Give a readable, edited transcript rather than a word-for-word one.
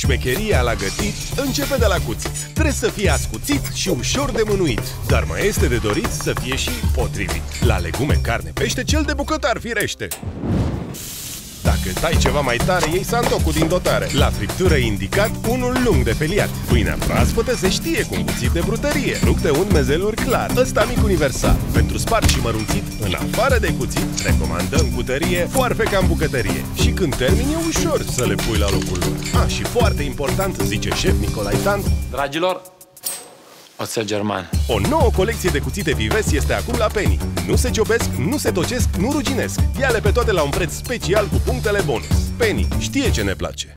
Șmecheria la gătit începe de la cuțit. Trebuie să fie ascuțit și ușor de mânuit, dar mai este de dorit să fie și potrivit. La legume, carne, pește, cel de bucătar firește. Dacă tai ceva mai tare, iei santocul din dotare. La friptură e indicat unul lung de feliat. Pâinea proaspătă se știe cu un cuțit de brutărie, rupt de un mezelur clar. Ăsta mic universal. Pentru spart și mărunțit, în afară de cuțit, recomandăm cu tărie foarfeca în bucătărie. Și când termini, e ușor să le pui la locul lor. Și foarte important, zice șef Nicolae Dan, dragilor, oțel german. O nouă colecție de cuțite Vives este acum la Penny. Nu se ciopesc, nu se tocesc, nu ruginesc. Ia-le pe toate la un preț special cu punctele bonus. Penny știe ce ne place.